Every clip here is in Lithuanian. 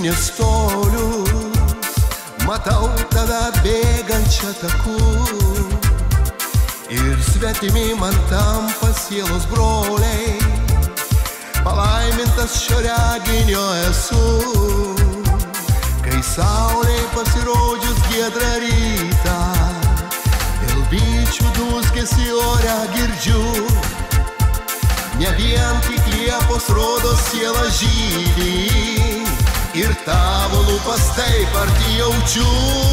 naktinis tolius, matau tave bėgančią taku. Ir svetimi man tampa sielos broliai, palaimintas šio reginio esu. Kai saulei pasirodžius giedrą rytą, dėl bičių dūzgesį ore girdžiu. Ne vien tik liepos rodo siela žydį, ir tavo lūpas taip arti jaučiu.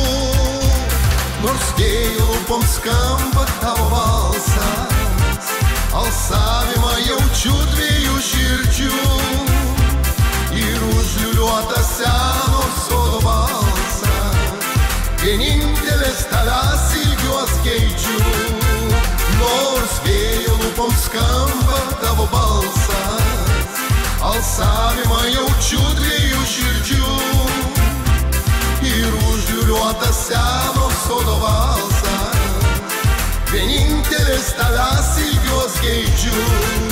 Nors vėjo lūpom skamba tavo balsas, alsavimą jaučiu dviejų širdžių. Ir užliuliuotas seno sodo balsas, vienintelės tavęs ilgiuos geidžiu. Nors vėjo lūpom skamba tavo balsas, alsavimą jaučiu dviejų širdžių. Ir užliuliuotas seno sodo balsas, vienintelės tavęs ilgiuos geidžiu.